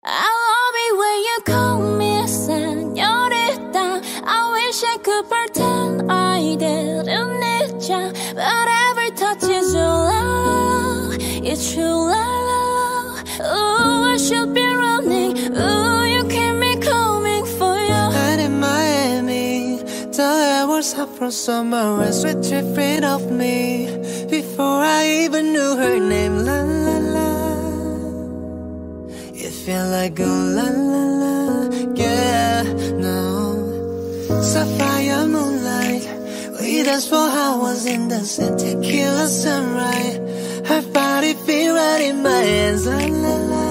I love it when you call me señorita. I wish I could pretend I didn't need ya, but every touch is your love. It's true love. Ooh, I should be running. Ooh, you keep me coming for you. Night in Miami, the air was hot from summer rain, sweet dripping off me before I even knew her name. La la la. It felt like oh la la la, yeah, no. Sapphire moonlight, we danced for hours in the sun, tequila sunrise. Her body fit right in my hands, la la la.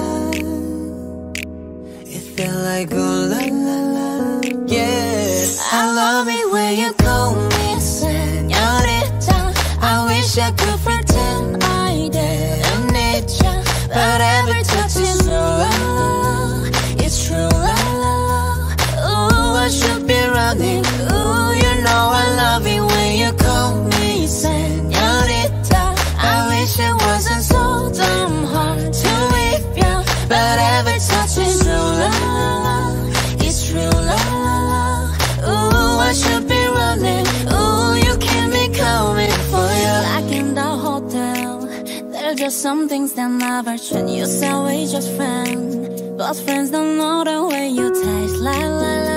It felt like oh la la la, yeah. I love it when you call me señorita. I wish I could pretend I didn't need ya, but every touch is your love. It's true love. Ooh, I should be running. Ooh, you know I love it when you call me señorita. I wish it wasn't so damn hard to leave ya, but every touch is true love. It's true love. Ooh, I should be running. Ooh, you keep me coming for you. Like in the hotel, there's just some things that never change. You say we just friends, but friends don't know the way you taste. La la la.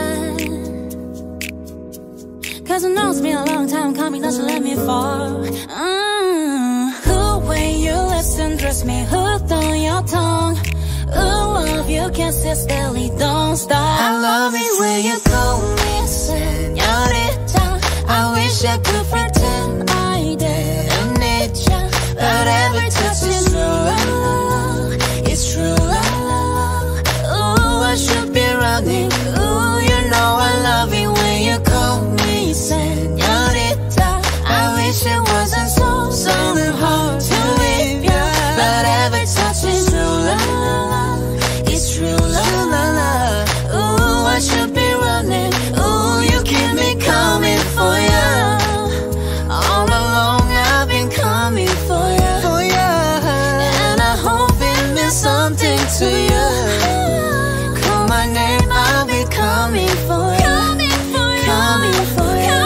Cause it knows me a long time coming, doesn't let me fall. Who when you listen, dress me hooked on your tongue. Ooh, love you can't sit steadily, don't stop. I love it when you call me señorita. I wish I could pretend I didn't need ya, but every touch is true love. It's true love. Ooh, I should be running. Ooh, you know I love it when you call me señorita. I wish it wasn't so hard to leave ya, but every touch is true love. It's true love. Ooh, I should be running. Ooh, you keep me coming for ya. All along I've been coming for ya, and I hope it means something to you. Call my name, I'll be coming for ya. Coming for ya.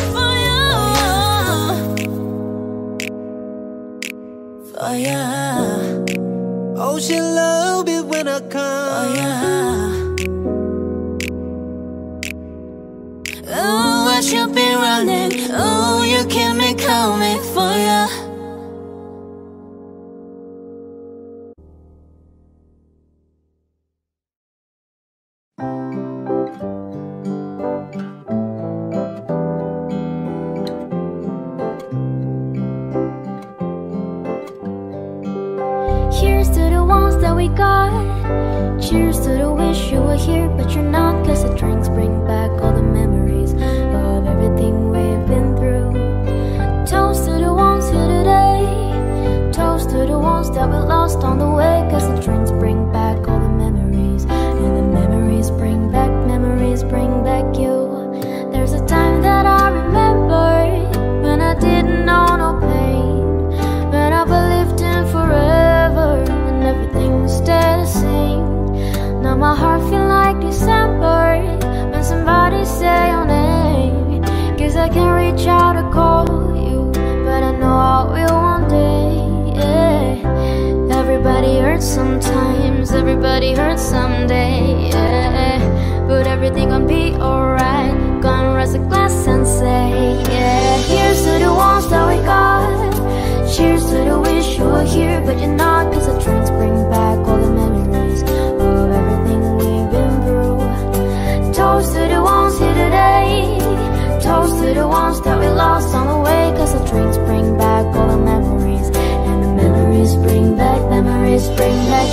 For ya. Oh, she love it when I come. Oh yeah. Ooh, I should be running. Ooh, you keep me coming for ya. Here's to the ones that we got. Cheers to the wish you were here, but you're not. Cause the drinks bring back all the memories of everything we've been through. Toast to the ones here today. Toast to the ones that we lost on the way. Cause the drinks bring back all the memories, and the memories bring back you. There's a time that I remember when I didn't know no pain, when I believed in forever and everything would stay the same. Now my heart feel like December when somebody say your name. Cause I can't reach out to call you, but I know I will one day, yeah. Everybody hurts sometimes, everybody hurts someday, yeah. But everything gon' be alright. Gonna raise a glass and say, yeah. Here's to the ones that we got. Cheers to the wish you were here, but you're not. Cause the drinks bring back all the memories of everything we've been through. Toast to the ones here today. Toast to the ones that we lost on the way. Cause the drinks bring back all the memories, and the memories bring back you. Memories bring back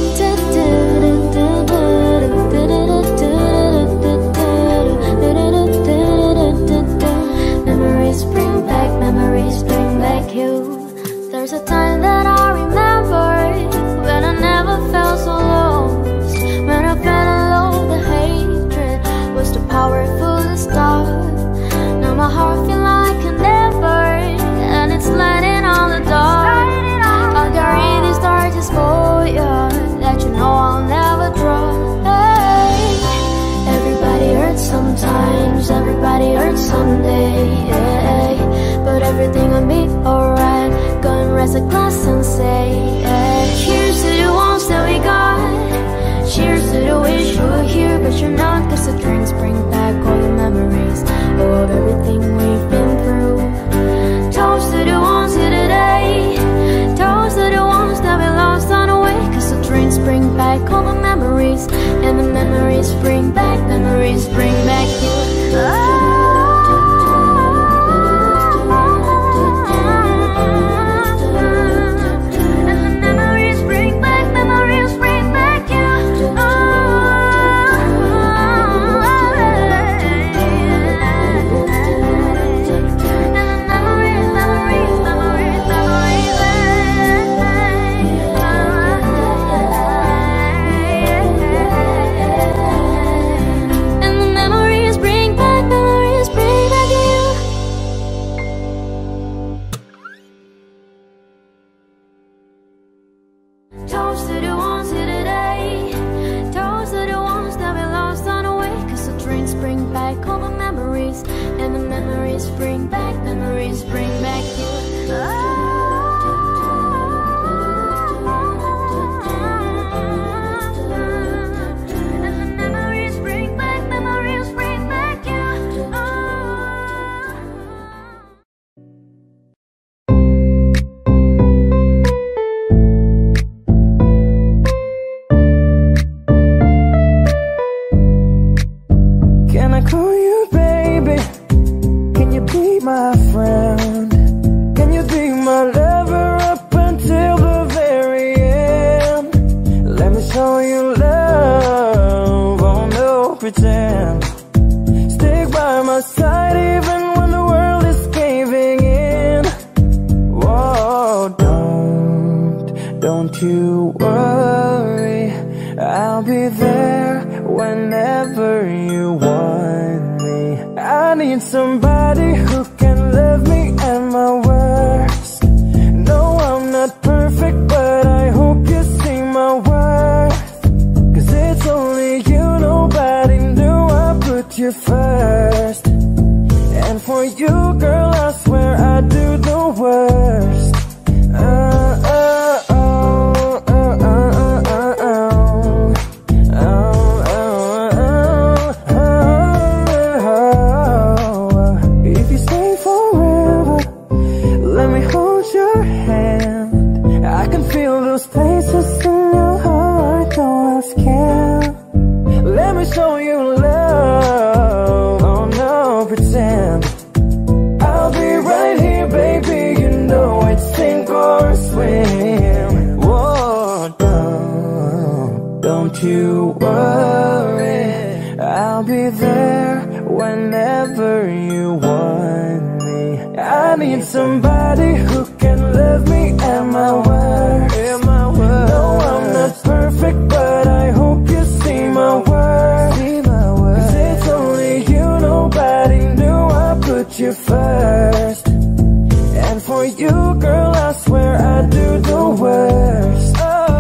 you. There's a time that I remember when I never felt so lost, when I felt alone, the hatred was too powerful to stop. Now my heart feel like a never, and it's landing on the dark. I'll carry these darkest for you, that you say here's to the ones that we got. Cheers to the wish you were here but you're not, 'cause the drinks bring back all the memories of everything we've been through. Toast to the ones here today. Toast to the ones that we lost on the way, 'cause the drinks bring back all the memories, and the memories bring back you. Toast to the ones here today. Toast to the ones that we lost on the way, 'cause the drinks bring back all the memories, and the memories bring back you. My friend, can you be my lover up until the very end? Let me show you love, oh no pretend. Stick by my side even when the world is caving in. Whoa, don't you worry, I'll be there whenever you want me. I need somebody who can love me at my worst. No, I'm not perfect, but I hope you see my worth. 'Cause it's only you, nobody knew I put you first. And for you, girl, I swear I do the worst. Places in your heart, no else can. Let me show you love, oh no pretend. I'll be right here, baby, you know it's sink or swim. Whoa, don't you worry, I'll be there whenever you want me. I need somebody who can love me at my worst. No, I'm not perfect, but I hope you see my worth. 'Cause it's only you, nobody knew I put you first. And for you, girl, I swear I do the worst.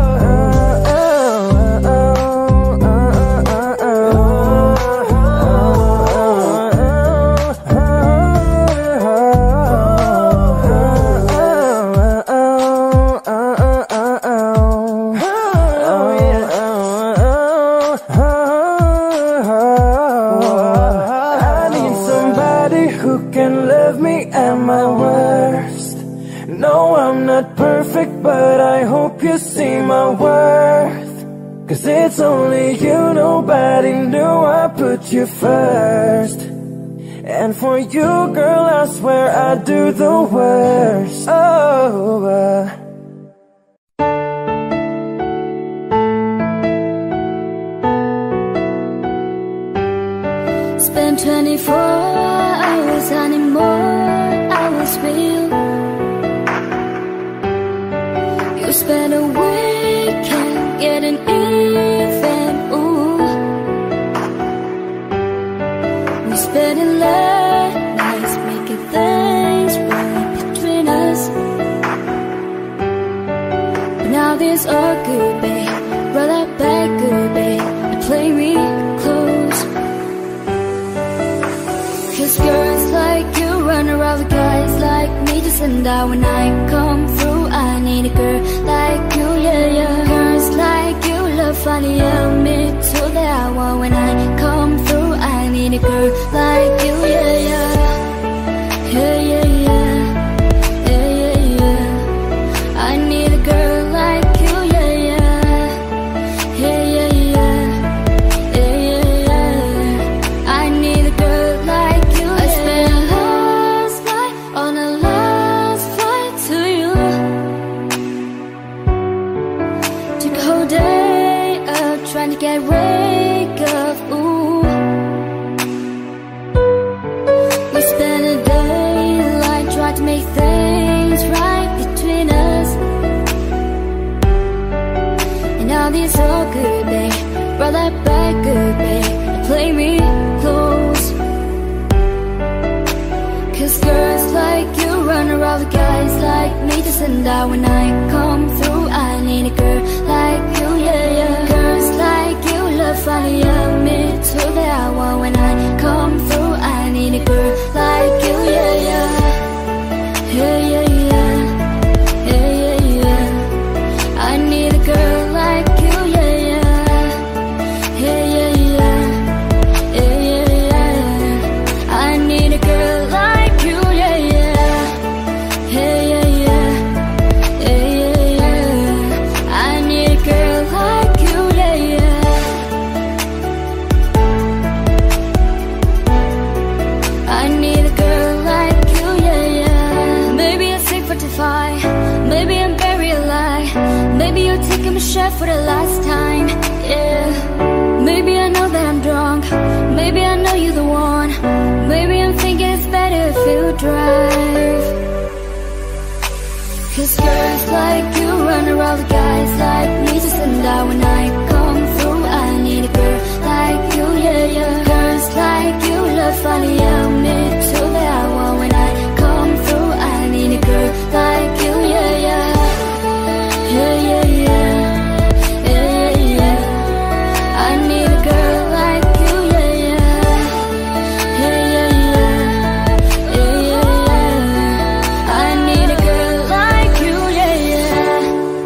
But I hope you see my worth. 'Cause it's only you, nobody knew I put you first. And for you, girl, I swear I do the worst. Spend 24 hours anymore, hours with you. You spend a weekend getting even, ooh. We spending late nights making things right between us. But now these are good, babe. Roll that back, good, babe, and play me close. 'Cause girls like you funny of me till the hour when I come through. I need a girl like you, yeah, yeah. Yeah, yeah, yeah. Yeah, yeah, yeah. I need a girl like you, yeah, yeah. Yeah, yeah, yeah. Yeah, yeah, yeah. I need a girl like you, yeah. I spent a last flight on a last flight to you. Took a whole day up trying to get wake up, ooh. We spent a daylight trying to make things right between us. And now this all good, babe. Brought that back good, babe. And play me close. Cause girls like you run around with guys like me to send out when I come through. I need a girl like you, yeah, yeah. Girls like you love funny of me till the hour when I come through. I need a girl like you, yeah, yeah. Yeah, yeah, yeah. Yeah, yeah, yeah. I need a girl like you, yeah, yeah. Yeah, yeah, yeah. Yeah, yeah, yeah. I need a girl like you, yeah, yeah. Yeah, yeah, yeah. Yeah, yeah, yeah. I need a girl like you, yeah, yeah. I need a girl like you, yeah, yeah. Maybe I'm sick for to fight. Maybe I'm buried alive. Maybe you're taking my shot for the last time, yeah. Maybe I know that I'm drunk. Maybe I know you're the one. Maybe I'm thinking it's better if you drive. Cause girls like you run around with guys like me to send out when I come through. I need a girl like you, yeah, yeah. Girls like you love funny of me till the hour when I come through. I need a girl like you, yeah, yeah. Yeah, yeah, yeah. Yeah, yeah, yeah. I need a girl like you, yeah, yeah. Yeah, yeah, yeah. Yeah, yeah, yeah. I need a girl like you, yeah, yeah.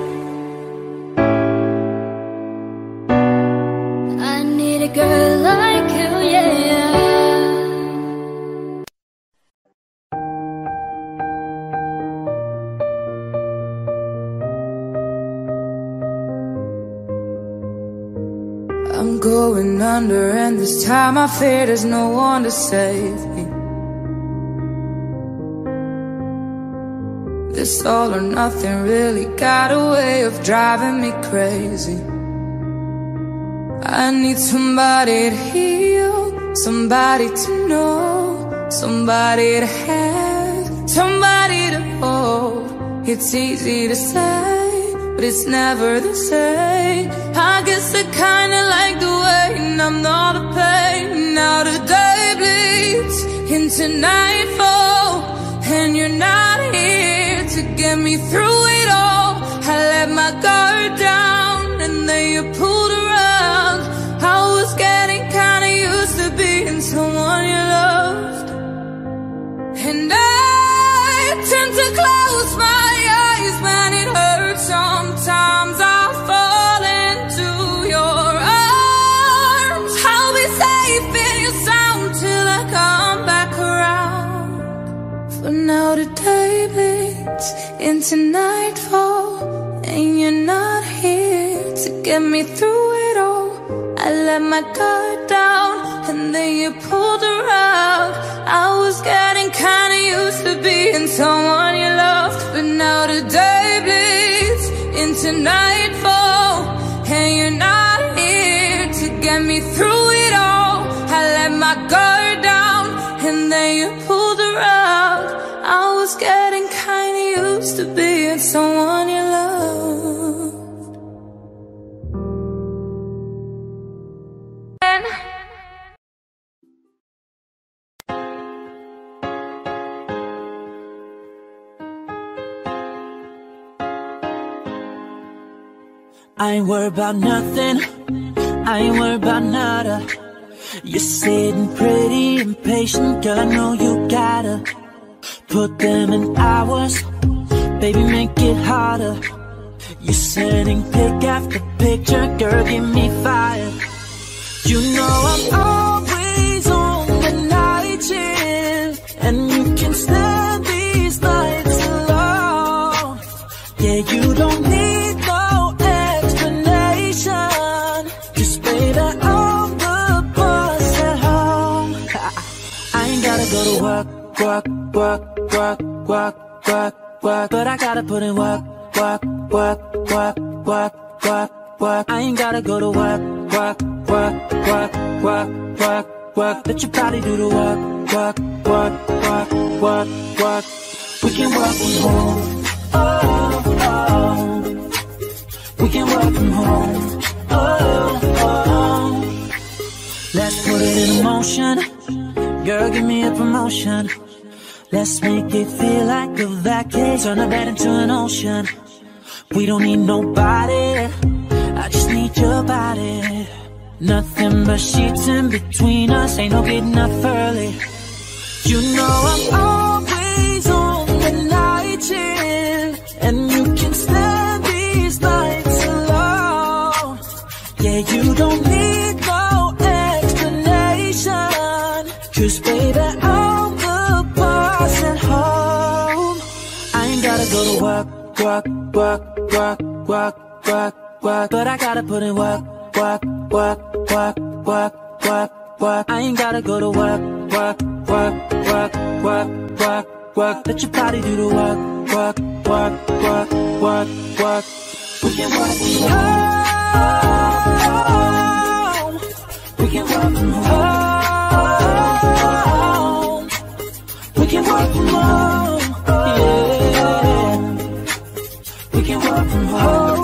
I need a girl like you, yeah, yeah. I'm going under, and this time I fear there's no one to save me. This all or nothing really got a way of driving me crazy. I need somebody to heal, somebody to know, somebody to have, somebody to hold. It's easy to say, but it's never the same. I guess I kinda like the way I'm not a pain. Now the day bleeds into nightfall, and you're not here to get me through it all. I let my guard down, and then you pulled around. I was getting kinda used to being someone you loved, and I tend to close my eyes when it hurts. Sometimes I fall into your arms. I'll be safe in your sound till I come back around. For now the day bleeds into nightfall, and you're not here to get me through it all. I let my guard down, and then you pulled around. I was getting kinda used to being someone you loved, but now the day bleeds into nightfall, and you're not here to get me through it all. I let my guard down, and then you pulled around. I was getting kinda used to being someone you loved. I ain't worried about nothing, I ain't worried about nada. You're sitting pretty impatient, girl, I know you gotta put them in hours, baby, make it harder. You're sending pic after picture, girl, give me You know I'm always on the night shift, and you can stand these nights alone. Yeah, you don't need no explanation, 'cause baby, I'm the boss at home. I ain't gotta go to work, work, work, work, work, work, work, but I gotta put in work, work, work, work, work, work, work. I ain't gotta go to work, work, work, work, work, work, work. Let your body do the work, work, work, work, work, work. We can work from home, oh, oh. We can work from home, oh, oh. Let's put it in motion, girl, give me a promotion. Let's make it feel like a vacation. Turn the bed into an ocean. We don't need nobody, I just need your body. Nothing but sheets in between us, ain't no getting up early. You know I'm always on the night shift, and you can stand these nights alone. Yeah, you don't need no explanation, 'cause baby, I'm the boss at home. I ain't gotta go to work, work, work, work, work, work, work, but I gotta put in work, work, work, work, work, work, work. I ain't gotta go to work, work, work, work, work, work, work. Let your body do the work, work, work, work, work, work. We can work from home. We can work from home. We can work from home. Yeah. We can work from home.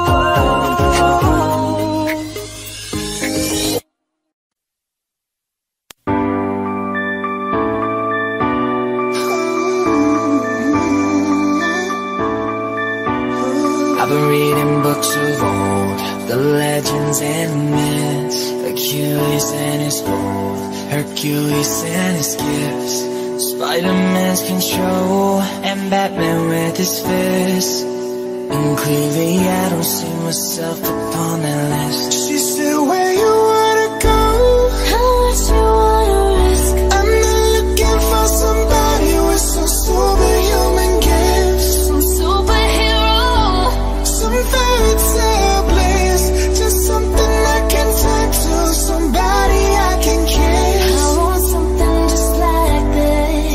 I've been reading books of old, the legends and myths, Achilles and his gold, Hercules and his gifts, Spider-Man's control, and Batman with his fists. And clearly I don't see myself upon that list. She said, where you wanna go? How much you wanna risk? I'm not looking for somebody with some superhuman gifts, Some superhero. some fairy tale bliss, just something I can turn to, somebody I can kiss. I want something just like this.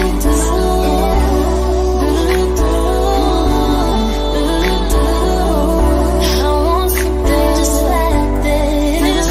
I want something just like this.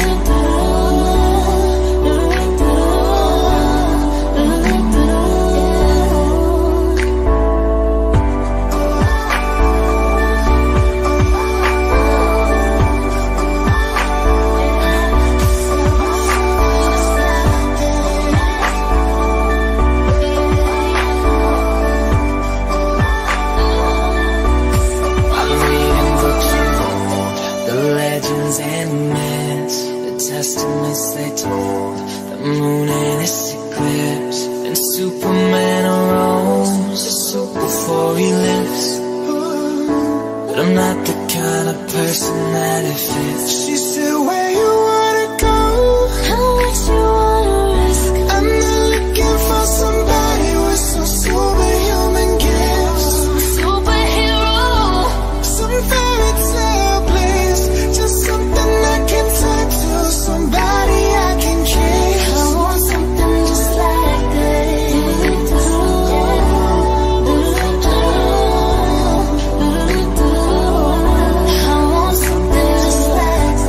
I've been reading books of old, the legends and myths, the testaments they told, the moon and its eclipse, and Superman arose a soup before he lives. But I'm not the kind of person that it fits. She said, where you wanna go? How much you wanna risk? I'm not looking for somebody with some superhuman gifts, Some superhero. some fairy tale bliss, just something I can turn to, somebody I can kiss. I want something just like this. I want something just like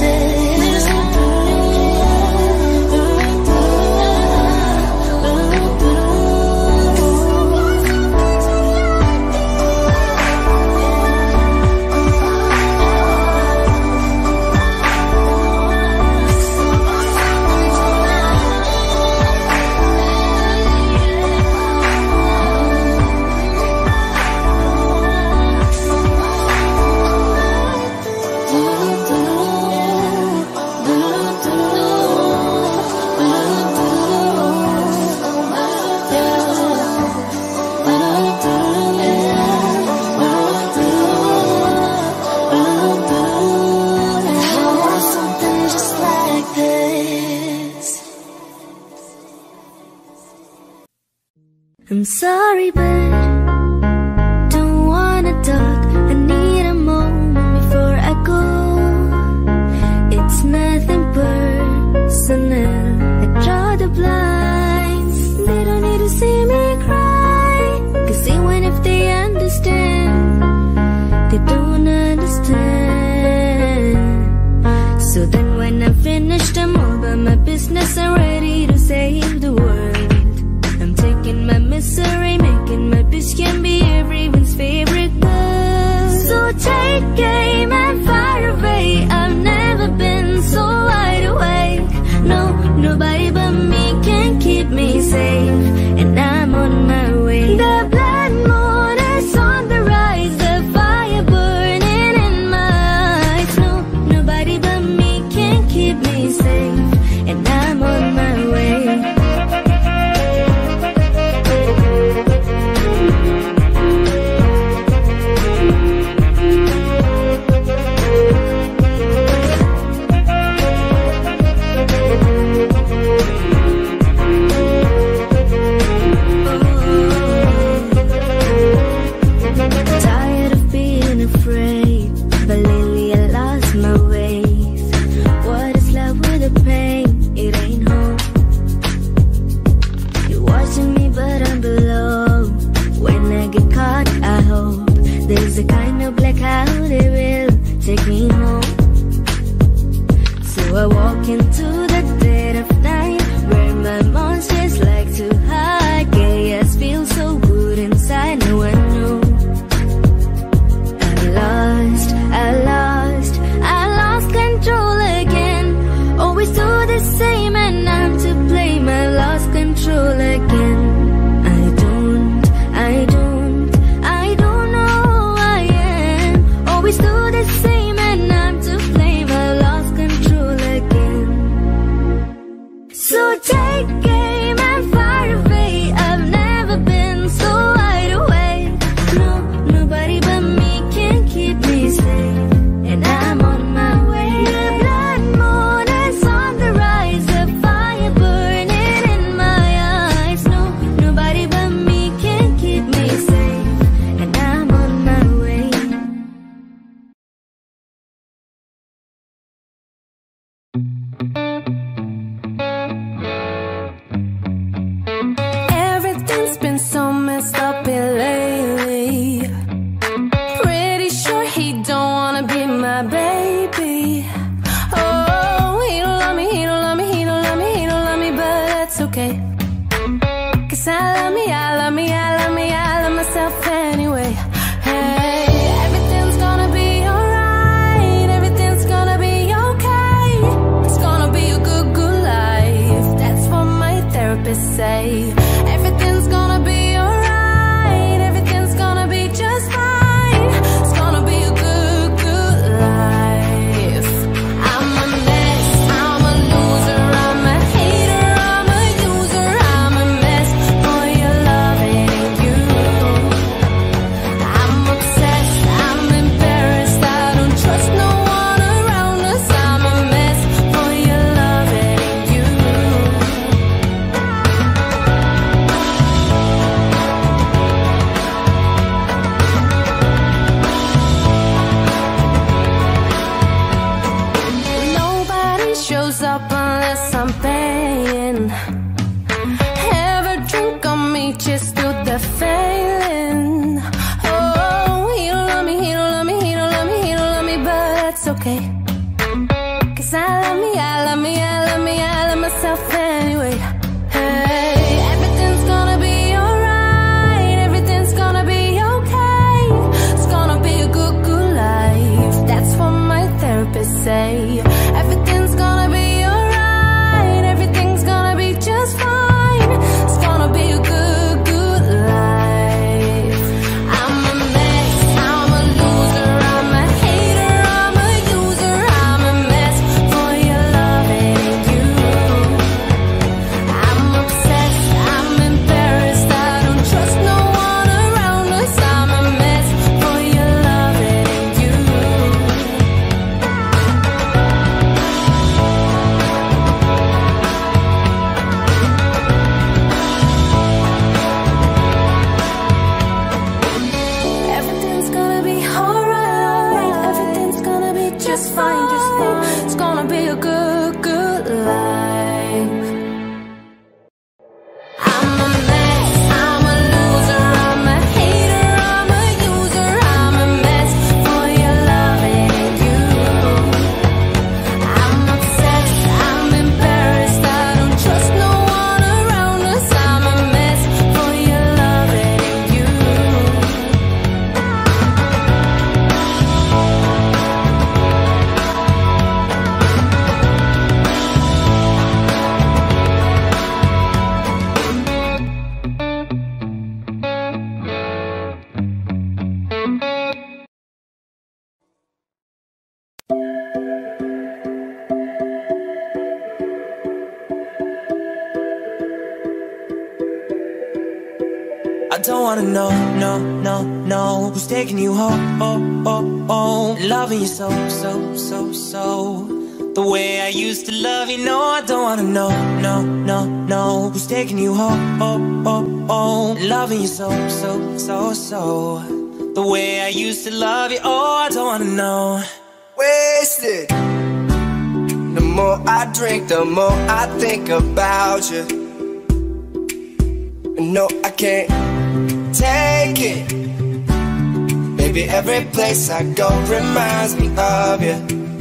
I'm sorry, but don't wanna talk. I need a moment before I go. It's nothing personal. I draw the blinds. They don't need to see me cry, 'cause even if they understand, they don't understand. So then when I'm finished, I'm all about my business. I'm ready to save the world. I'm taking my misery, making my bitch can be everyone's favorite girl. So take aim and fire away. I've never been so wide awake. No, nobody but me can keep me safe, and I'm on my way. The blood moon is on the rise, the fire burning in my eyes. No, nobody but me can keep me safe, and I'm on my way. Tired of being afraid, but lately I lost my ways. What is love with the pain? It ain't home. You're watching me, but I'm below. When I get caught, I hope there's a kind of blackout it will take me home. So I walk into the dead of night, where my monsters like to hide. Chaos feels so good inside, no one knows. I lost control again. Always do the same and I'm to blame. I lost control again. I don't know who I am. Always do the same and I'm to blame. I lost control again. So take aim and fire away. I've never been so wide awake. No, nobody but me can keep me safe, and I'm on my way. The blood moon is on the rise, the fire burning in my eyes. No, nobody but me can keep me safe, and I'm on my way. Everything's been so messed up here lately. Pretty sure he don't wanna be my baby. Oh, he don't love me, he don't love me, he don't love me, he don't love me, but that's okay. 'Cause I love me, I love me, I love me, I love myself anyway. Hey, everything's gonna be alright, everything's gonna be okay. It's gonna be a good, good life. That's what my therapist say. Everything's gonna be alright, everything's gonna be just fine. It's gonna be a good, good life. I'm a mess, I'm a loser, I'm a hater, I'm a user, I'm a mess for your loving you. I'm obsessed, I'm embarrassed, I don't trust no one around us. I'm a mess for your loving you. Nobody shows up unless I'm paying. Ever drink on me just to the failing. Oh, he don't love me, he don't love me, he don't love me, he don't love me, but that's okay. 'Cause I love me, I love me, I love me, I love myself anyway. Hey, everything's gonna be alright, everything's gonna be okay. It's gonna be a good, good life. That's what my therapist say. Everything's gonna be alright, everything's gonna be just fine. It's gonna be a good, good life. I'm a mess, I'm a loser, I'm a hater, I'm a user, I'm a mess for your loving you. I'm obsessed, I'm embarrassed, I don't trust no one around us. I'm a mess for your loving you. don't wanna know, no, no, no, who's taking you home, loving you so, so, so, so. The way I used to love you, no, I don't wanna know, no, no, no, who's taking you home, loving you so, so, so, so. The way I used to love you, oh, I don't wanna know. Wasted. The more I drink, the more I think about you. No, I can't take it. Baby, every place I go reminds me of you.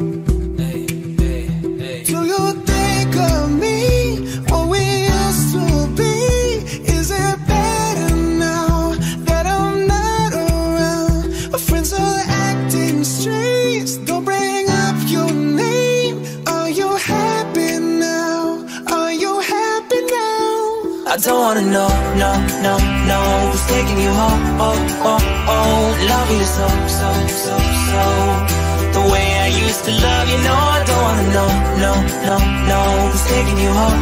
Do you think of me, what we used to be? Is it better now that I'm not around? My friends are acting strange, don't bring up your name. Are you happy now? Are you happy now? I don't wanna know, no, no, no, who's taking you home, loving you so, so, so, so. The way I used to love you, no, I don't wanna know, no, no, no, who's taking you home,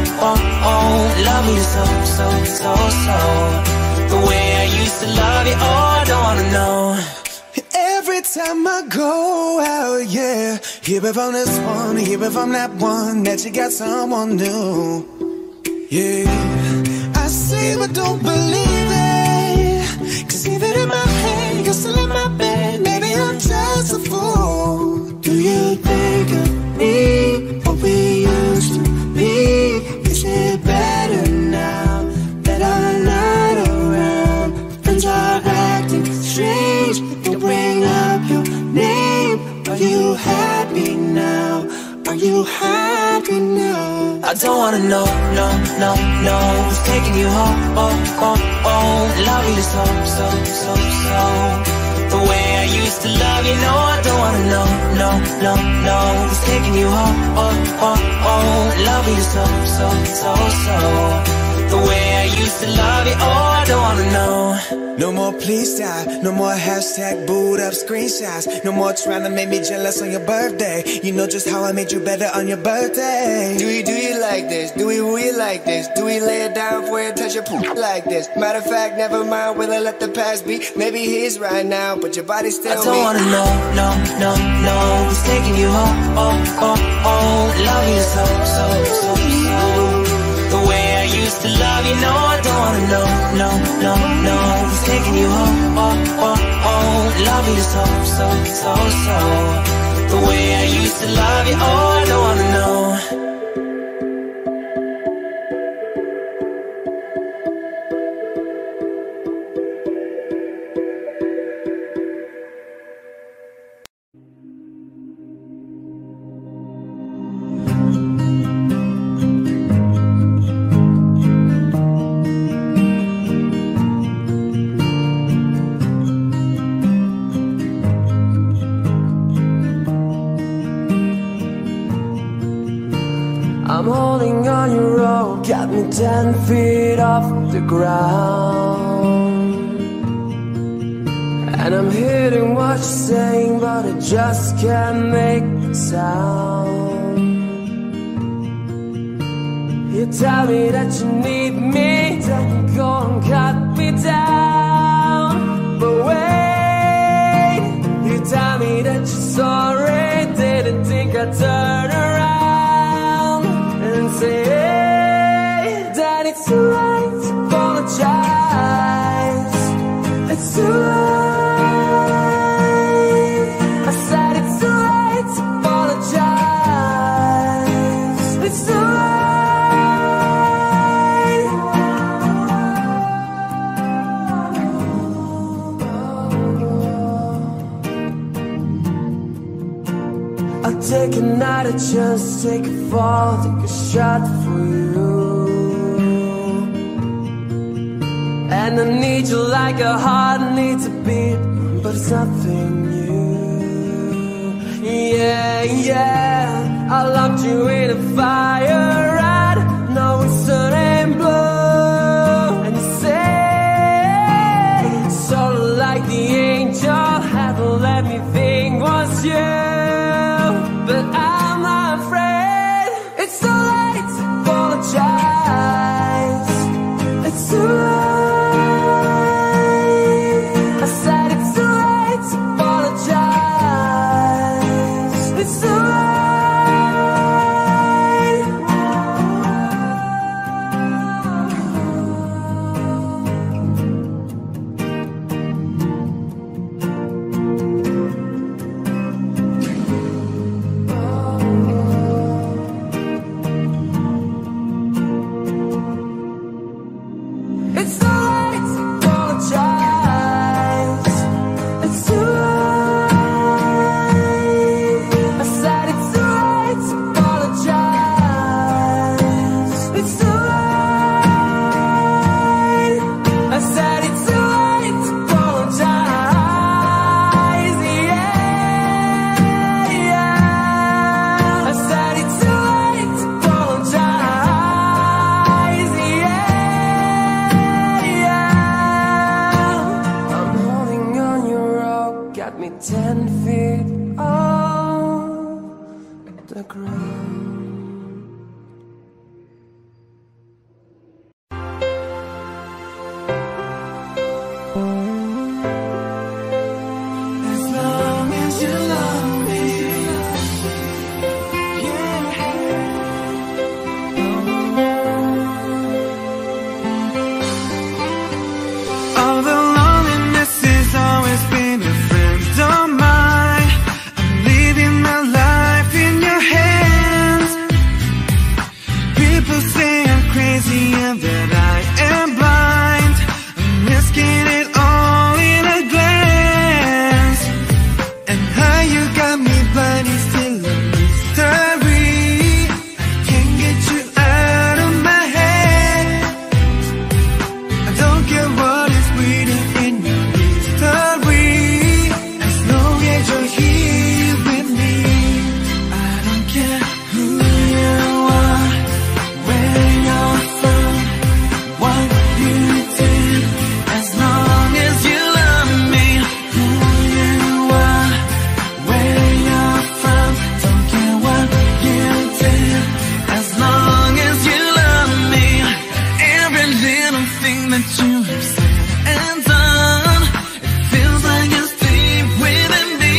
loving you so, so, so, so. The way I used to love you, oh, I don't wanna know. Every time I go out, yeah, hear it from this one, hear it from that one, that you got someone new. Yeah, I see but don't believe it, 'cause even in my head, you're still in my bed. Maybe I'm just a fool. Do you think of me, what we used to be? Is it better now that I'm not around? Friends are acting strange, don't bring up your name. Are you happy now? Are you happy now? I don't wanna know, no, no, no, who's taking you home, loving you so, so, so, so. The way I used to love you, no, I don't wanna know, no, no, no, who's taking you home, loving you so, so, so, so. The way I used to love you, oh, I don't wanna know. No more please stop, no more hashtag boot up screenshots. No more trying to make me jealous on your birthday. You know just how I made you better on your birthday. Do you like this? Do we really like this? Do we lay it down for you and touch your poop like this? Matter of fact, never mind, will I let the past be? Maybe he's right now, but your body's still me. I don't wanna know, no, no, no, who's taking you home, loving you so, so, so, so. The way I used to love you, no, I don't wanna know, no, no, no, who's taking you home, loving you so, so, so, so. The way I used to love you, oh, I don't wanna know. I'm holding on your rope, got me 10 feet off the ground. And I'm hearing what you're saying, but I just can't make a sound. You tell me that you need me, then go and cut me down. But wait, you tell me that you're sorry, didn't think I'd turn around and say that it's too late to apologize. It's too late. I said it's too late to apologize. It's too late. I'll take another chance, take a fall, take a shot for you. And I need you like a heart needs a beat, but it's nothing new. Yeah, yeah, I locked you in a fire, right? Now it's turning blue. And you say, sort of like the angel had to let me think was you. But I'm afraid it's too late to apologize. It's too late. the ground. As long as you love me, all the loneliness has always been a friend of mine. I'm living my life in your hands. People say I'm crazy and that I am blind. I'm risking it all in a glance. And how you got me blind is still a mystery. I can't get you out of my head. I don't care what is written in your history. As long as you're here with me, I don't care who you are, where you're from, what you did. As long as you love me, who you are, where you're from, don't care what you did. As long as you love me, every little thing that you have said and done, it feels like it's deep within me.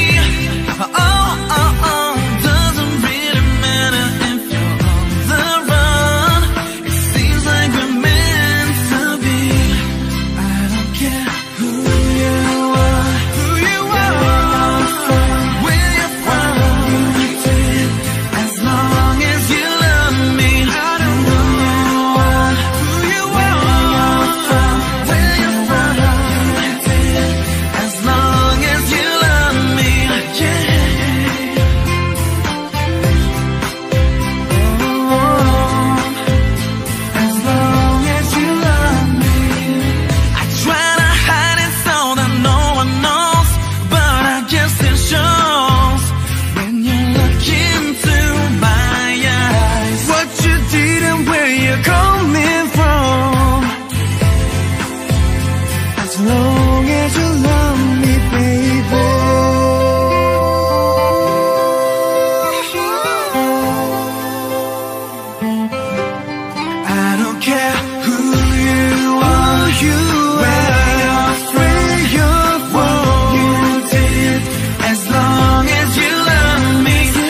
Oh, doesn't really matter if you're on the run. It seems like we're meant to be. I don't care who you are, where you're from, what you did. As long as you love me, I don't know who you are, where you're from, what you did. As long as you love me, yeah. As long as you love me. I try to hide it so that no one knows, but I guess it shows when you look into my eyes. What you did and where you're coming from. As long as you love me, baby. I don't care who you are, where you're from, what you did. As long as you love me, who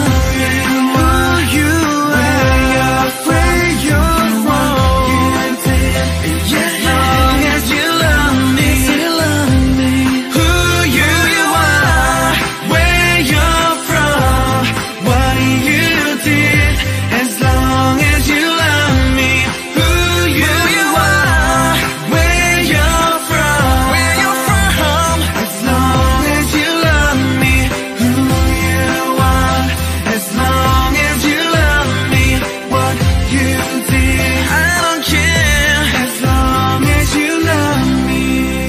you are, where you're from, what you did. As long as you love me, who you are, where you're from, what you did. As long as you love me, who you are, where you're from, as long as you love me, who you are, as long as you love me, what you did. I don't care, as long as you love me.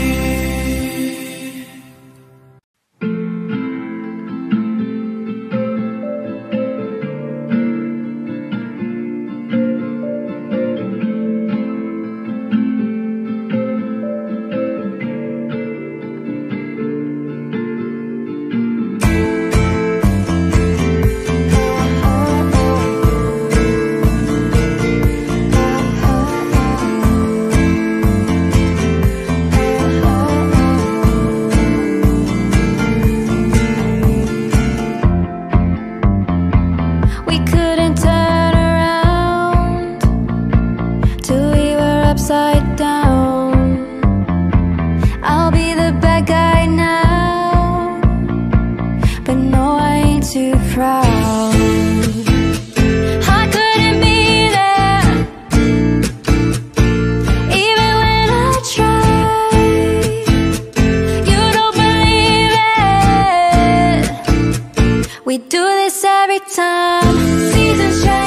We couldn't turn around till we were upside down. I'll be the bad guy now, but no, I ain't too proud. I couldn't be there, even when I tried. You don't believe it. We do this every time. Seasons change.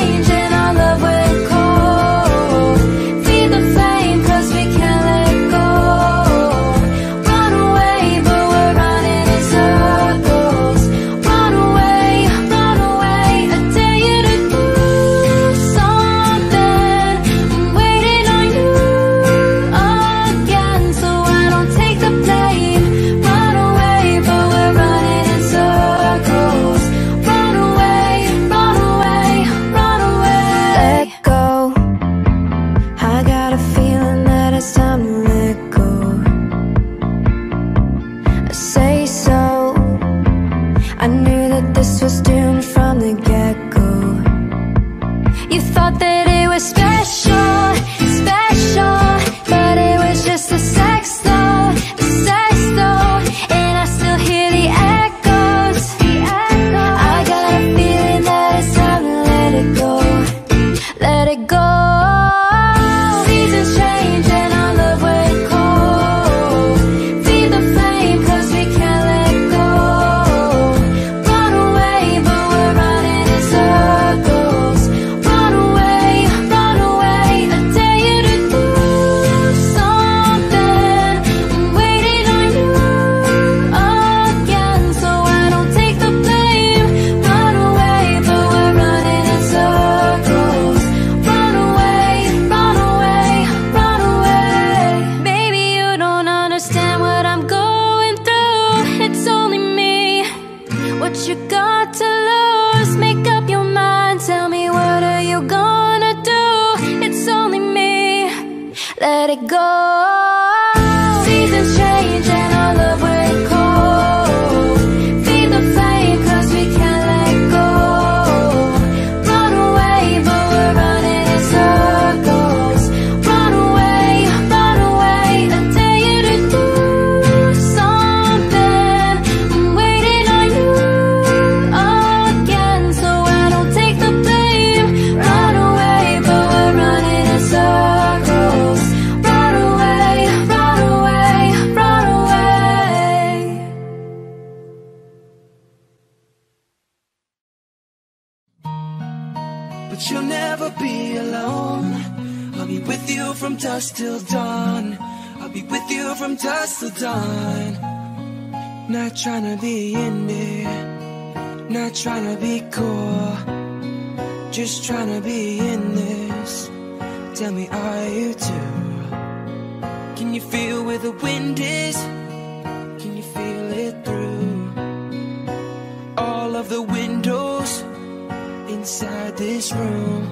You thought that it was special, special, but it was just a sex though, and I still hear the echoes. I got a feeling that it's time to let it go, let it go. Seasons change and our love went cold. Feed the flame 'cause we can't let go. Run away, but we're running in circles. Run away, I dare you to do something. I'm waiting on you again, so I don't take the blame. Run away, but we're running in circles. Run away, run away, run away. Baby, you don't understand what I'm going through. It's only me. What you got to lose? Make up your mind. Tell me, what are you gonna do? It's only me. Let it go. Seasons change and our love went cold. Feed the flame 'cause we can't let go. Run away, but we're running in circles. Run away, I dare you to do something. I'm waiting on you again, so I don't take the blame. Run away, but we're running in circles. Run away, run away, run away. But you'll never be alone. I'll be with you from dusk till dawn. I'll be with you from dusk till dawn. Not trying to be in there, not trying to be cool, just trying to be in this. Tell me, are you too? Can you feel where the wind is? Can you feel it through all of the windows inside this room?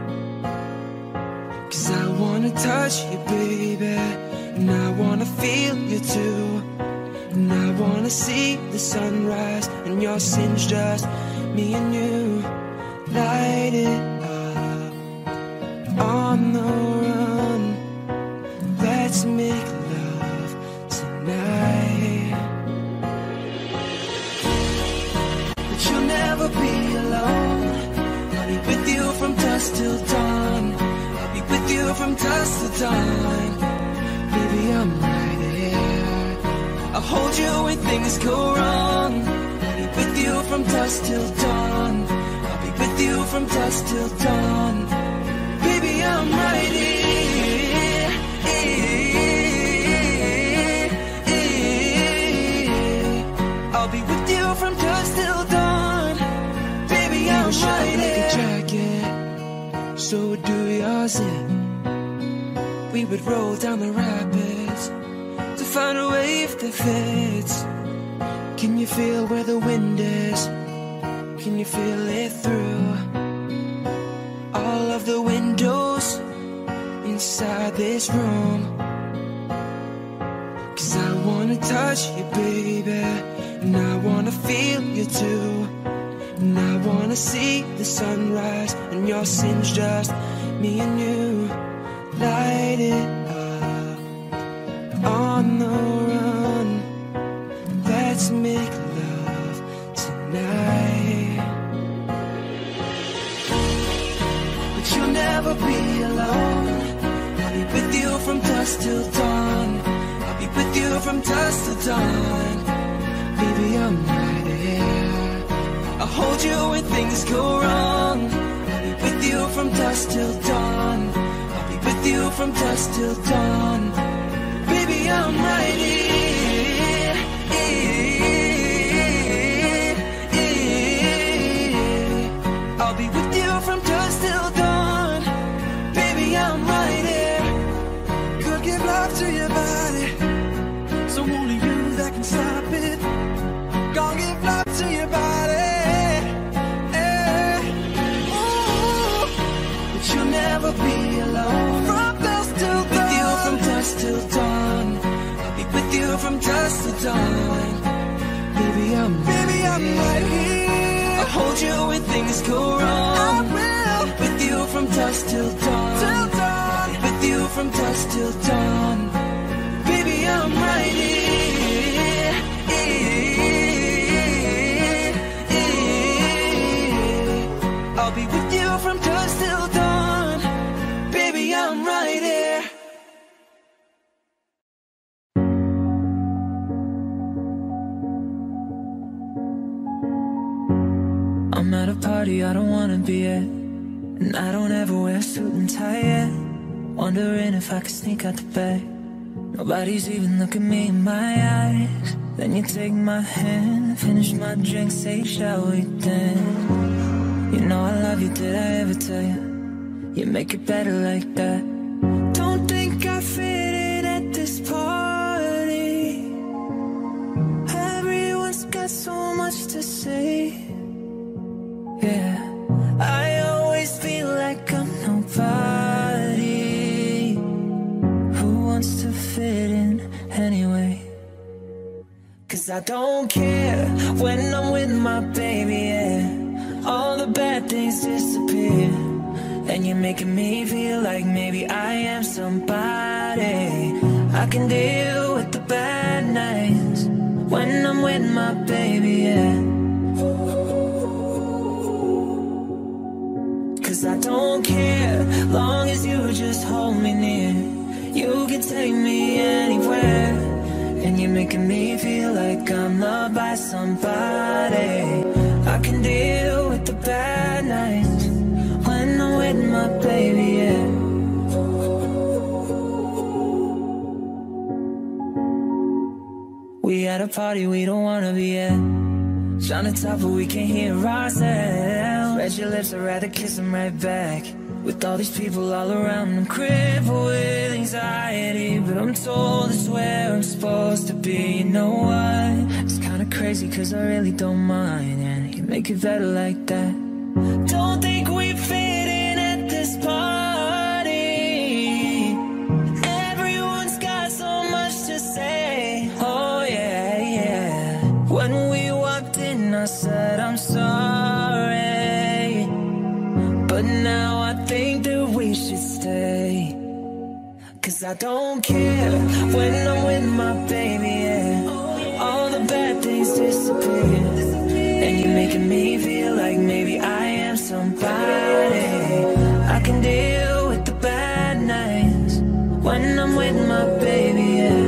'Cause I wanna touch you, baby, and I wanna feel you too. And I wanna see the sunrise and your sins, just me and you. Light it up on the run. Let's make love tonight. But you'll never be alone. I'll be with you from dusk till dawn. I'll be with you from dusk till dawn. Baby, I'm right here. I'll hold you when things go wrong. I'll be with you from dusk till dawn. I'll be with you from dusk till dawn. Baby, I'm right here. I'll be with you from dusk till dawn. Baby, I'm right here. Like a jacket, so do yours in. We would roll down the rapids to find a wave that fits. Can you feel where the wind is? Can you feel it through all of the windows inside this room? 'Cause I wanna touch you, baby, and I wanna feel you too. And I wanna see the sunrise and your sins, just me and you. Light it up on the run. Let's make love tonight. But you'll never be alone. I'll be with you from dusk till dawn. I'll be with you from dusk till dawn. Baby, I'm right here. I'll hold you when things go wrong. I'll be with you from dusk till dawn. I'll be with you from dusk till dawn. Baby, I'm right here. I'll be with you from dusk till dawn. Baby, I'm right here. Could give love to your body, so only you that can stop it. Gonna give love to your body. But you'll never be alone. From dusk till dawn. With you from dusk till dawn. I'll be with you from dusk till dawn. Baby, I'm right here. I'll hold you when things go wrong. I will. With you from dusk till dawn. Till dawn. With you from dusk till dawn. Baby, I'm right here. I'll be with you from dusk till dawn. Baby, I'm right here. I'm at a party I don't wanna be at, and I don't ever wear a suit and tie yet. Wondering if I could sneak out the back. Nobody's even looking me in my eyes. Then you take my hand, finish my drink, say, shall we dance? You know I love you, did I ever tell you? You make it better like that. Don't think I fit in at this party. Everyone's got so much to say. Yeah, I always feel like I'm nobody. Who wants to fit in anyway? 'Cause I don't care when I'm with my baby, yeah. All the bad things disappear, and you're making me feel like maybe I am somebody. I can deal with the bad nights when I'm with my baby, yeah. 'Cause I don't care, long as you just hold me near. You can take me anywhere, and you're making me feel like I'm loved by somebody. I can deal with the bad nights when I'm with my baby, yeah. We at a party we don't wanna be at, trying to talk but we can't hear ourselves. Red your lips, I'd rather kiss them right back. With all these people all around, I'm crippled with anxiety, but I'm told it's where I'm supposed to be. You know what? It's kinda crazy 'cause I really don't mind, and you make it better like that. Don't think we fit in at this party. Everyone's got so much to say. Oh yeah, yeah. When we walked in, I said I'm sorry, but now I think that we should stay. 'Cause I don't care when I'm with my baby, yeah. All the bad things disappear, and you're making me feel like maybe I am somebody. I can deal with the bad nights when I'm with my baby, yeah.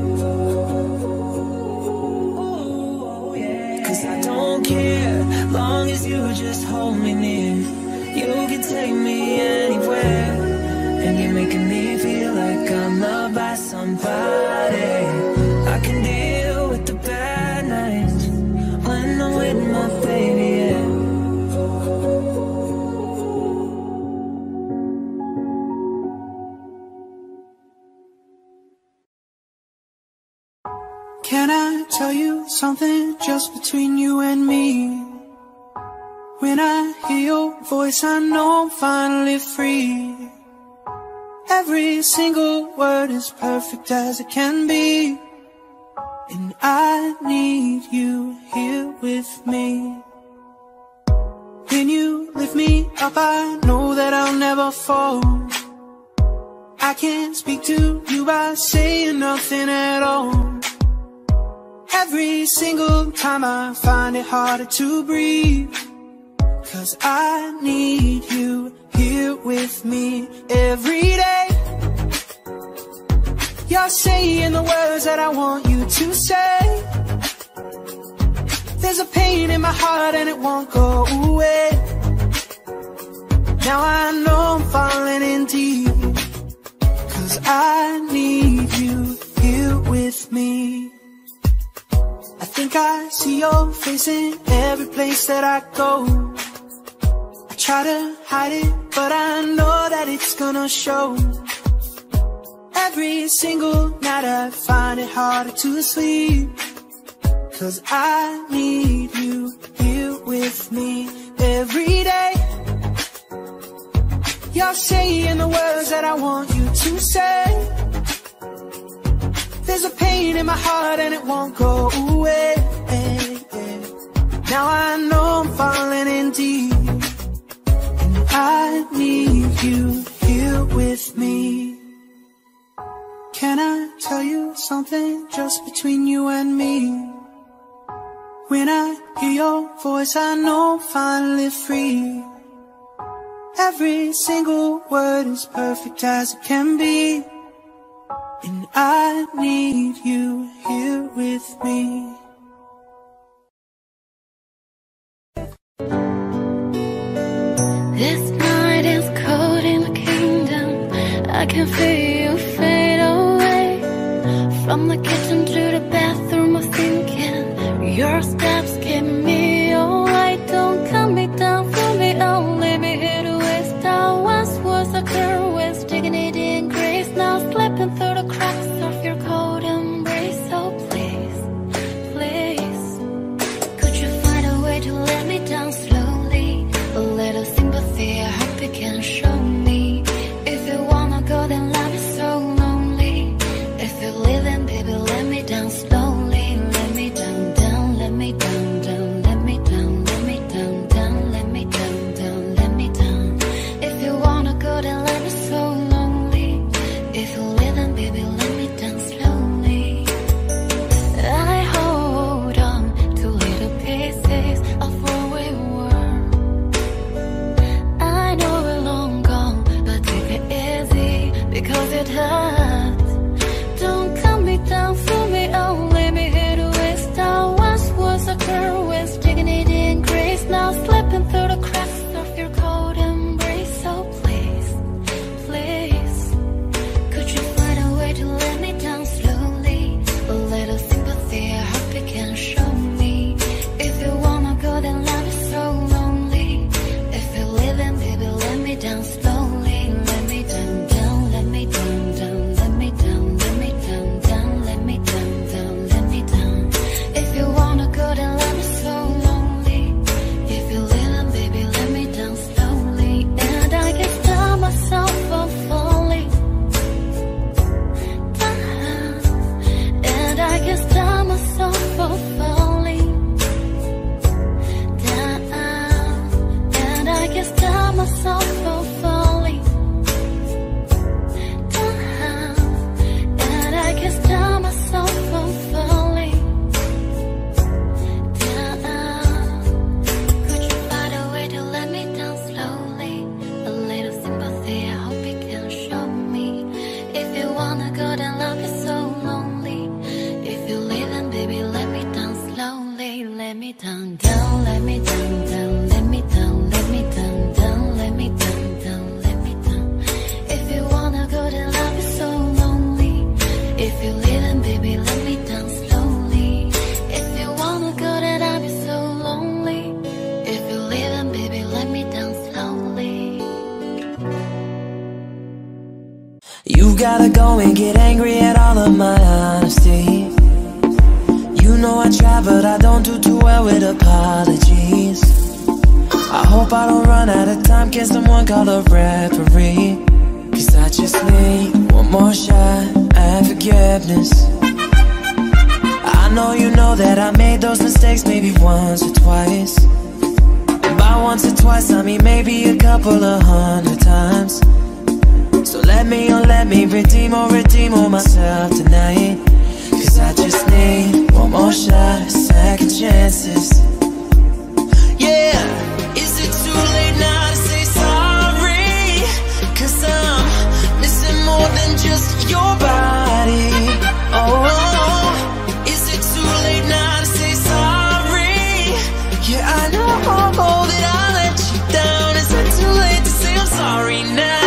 'Cause I don't care, long as you just hold me near. You can take me anywhere, and you're making me feel like I'm loved by somebody. I can deal with the bad nights when I'm with my baby, yeah. Can I tell you something just between you and me? When I hear your voice, I know I'm finally free. Every single word is perfect as it can be, and I need you here with me. When you lift me up, I know that I'll never fall. I can't speak to you by saying nothing at all. Every single time I find it harder to breathe, 'cause I need you here with me every day. You're saying the words that I want you to say. There's a pain in my heart and it won't go away. Now I know I'm falling in deep, 'cause I need you here with me. I think I see your face in every place that I go. I try to hide it, but I know that it's gonna show. Every single night I find it harder to sleep, 'cause I need you here with me every day. You're saying the words that I want you to say. There's a pain in my heart and it won't go away. Now I know I'm falling in deep, and I need you here with me. Can I tell you something just between you and me? When I hear your voice, I know I'm finally free. Every single word is perfect as it can be, and I need you here with me. This night is cold in the kingdom. I can feel you fade away. From the kitchen to the bathroom, I'm thinking your steps keep me away. Don't cut me down for me, oh, leave me here to waste. I once was a girl with dignity and grace, now slipping through the cracks of your cold embrace. So please, please, could you find a way to let me down slowly? A little sympathy, I hope you can show me. If you wanna go, then love is so lonely. If you're leaving, baby, let me down slowly. Let me down, down, let me down, down, let me down, let me down, down, let me down, down, let me down. If you wanna go, then love is so lonely. If you're leaving, baby, let me down slowly. I hold on to little pieces of where we were. I know we're long gone, but take it easy, because it hurts. Don't cut me down for me, oh, leave me here to waste. I once was a girl with dignity and grace, now slipping through the cracks of your cold embrace. So please, please, could you find a way to let me down slowly? A little sympathy, I hope you can show me. If you wanna go, then love is so lonely. If you're leaving, baby, let me down slowly. Let me down, down, let me down, down, let me down, let me down, down, let me down, down, let me down. If you wanna go, then love is so lonely. If you're leaving, baby, let me down slowly. And I can stop myself from falling down. And I can stop myself from falling down. And I can stop myself from falling down. And I can stop myself from falling down. Could you find a way to let me down slowly? A little sympathy, I hope you can show me. If you wanna go, then love is so lonely. If you're leaving, baby, let me down slowly. Let me down, down, let me down, down, let me down, let me down, down, let me down, down, let me down. If you wanna go, then love is so lonely. If you're leaving, baby, let me down slowly. If you wanna go, then I'll be so lonely. If you're leaving, baby, let me down slowly. You gotta go and get angry at all of my honesty. You know I try, but I don't do too well with apologies. I hope I don't run out of time. Can someone call a referee? Cause I just need one more shot at forgiveness. I know you know that I made those mistakes maybe once or twice. And by once or twice, I mean maybe a couple of 100 times. So let me redeem all myself tonight. Cause I just need one more shot, second chances. Yeah, is it too late now to say sorry? Cause I'm missing more than just your body. Oh, is it too late now to say sorry? Yeah, I know that I let you down. Is it too late to say I'm sorry now?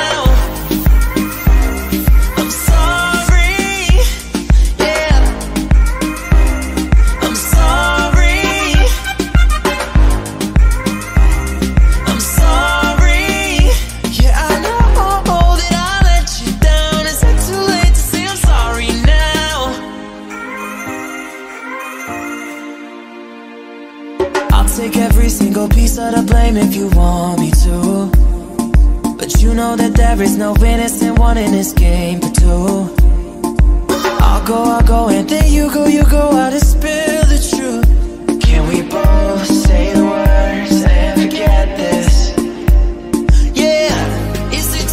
Take every single piece of the blame if you want me to, but you know that there is no innocent one in this game but two. I'll go, and then you go out and spill the truth. Can we both say the words and forget this? Yeah, is it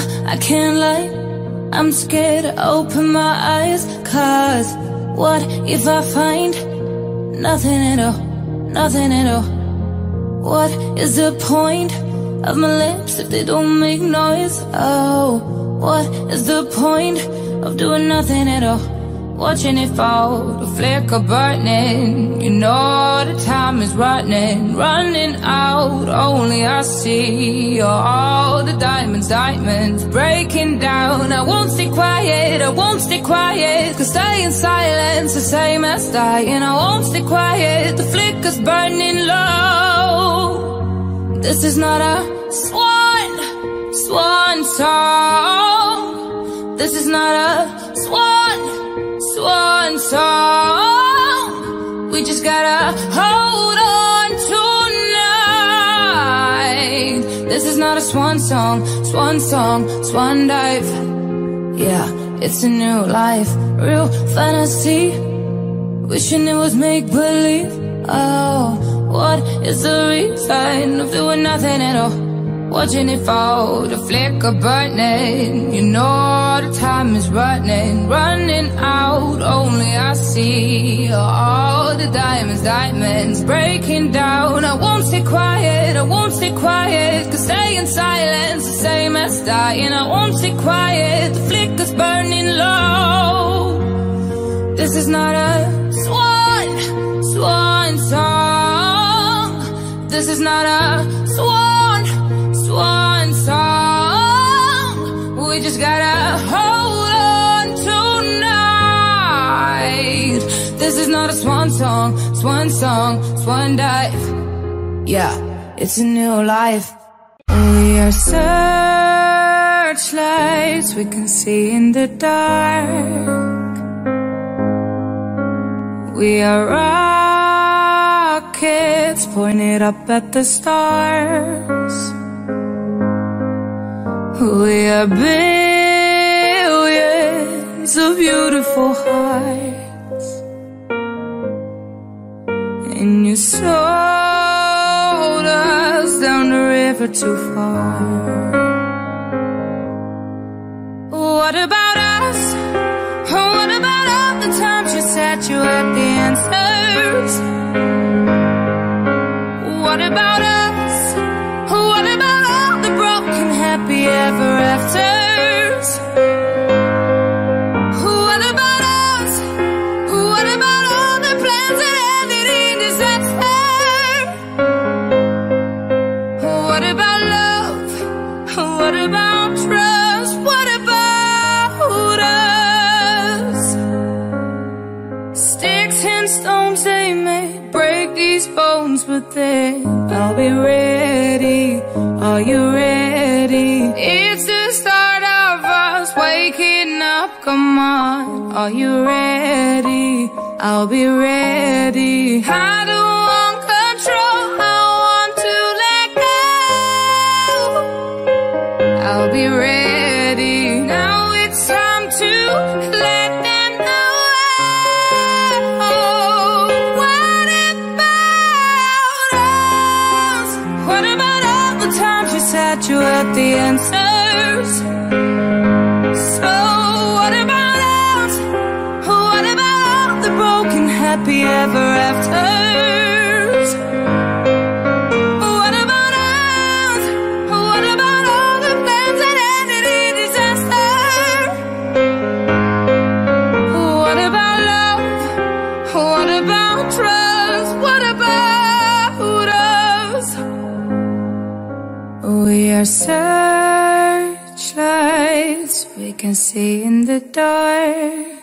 I can't lie, I'm scared to open my eyes. Cause what if I find nothing at all, nothing at all? What is the point of my lips if they don't make noise? Oh, what is the point of doing nothing at all? Watching it fall, the flicker burning. You know the time is running, running out. Only I see all the diamonds, diamonds breaking down. I won't stay quiet, I won't stay quiet. Cause staying silent's the same as dying. I won't stay quiet, the flicker's burning low. This is not a swan song. This is not a swan song. We just gotta hold on tonight. This is not a swan song, swan dive. Yeah, it's a new life, real fantasy. Wishing it was make-believe. Oh, what is the reason of doing nothing at all? Watching it fall, the flicker burning. You know the time is running, running out. Only I see all the diamonds, diamonds breaking down. I won't stay quiet, I won't stay quiet. Cause staying silent's the same as dying. I won't stay quiet, the flicker's burning low. This is not a swan song. This is not a swan song. We just gotta hold on tonight. This is not a swan song, swan dive. Yeah, it's a new life. We are searchlights we can see in the dark. We are rockets pointed up at the stars. We are billions of beautiful hearts, and you sold us down the river too far. What about us? What about all the times you said you had the answers? What about us? What about all the broken happy ever afters? What about us? What about all the plans that ended in disaster? What about love? What about trust? What about us? Sticks and stones, they may break these bones, but then I'll be ready. Are you ready? It's the start of us waking up, come on. Are you ready? I'll be ready. I don't want control, I want to let go. I'll be ready. Now it's time to let them know. What about us? What about all the times you said you had the answers? So what about us? What about all the broken happy ever afters? What about us? What about all the plans that ended in disaster? What about love? What about trust? What about us? We are searchlights we can see in the dark.